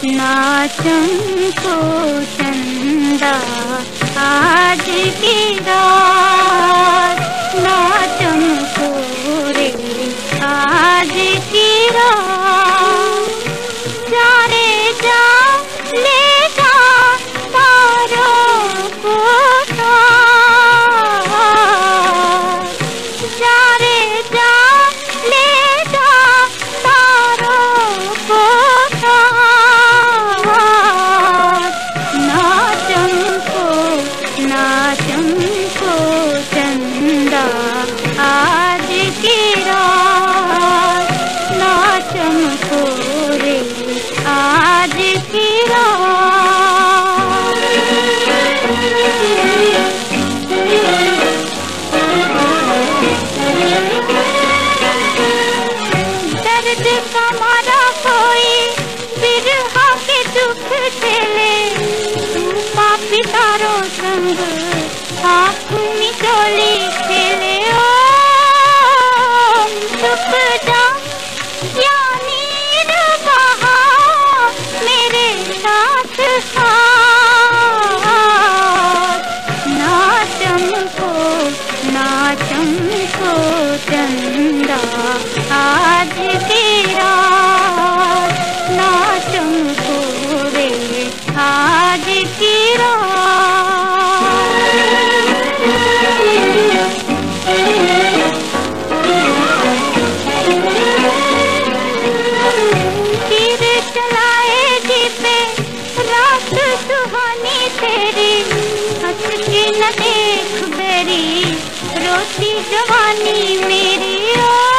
नाचम को चंदा आज की रात, नाचम को रे आज की रात। जा रे जा ले जा तारों को साथ, जा रे जा ले जा तारों को साथ। नाचम को चंदा आज की रात, नाचम को रे आज की रात। दर्द का मारा कोई बिरहा के दुख झेले, पापी तारों संग आँख मिचोली खेले। ओ चुप जा या नीर बहा मेरे साथ साथ। नाचम को चंदा आज की रात, नाचम को रे आज की सुहानी तेरी, हंस के न देख बेरी रोती जवानी मेरी। ओ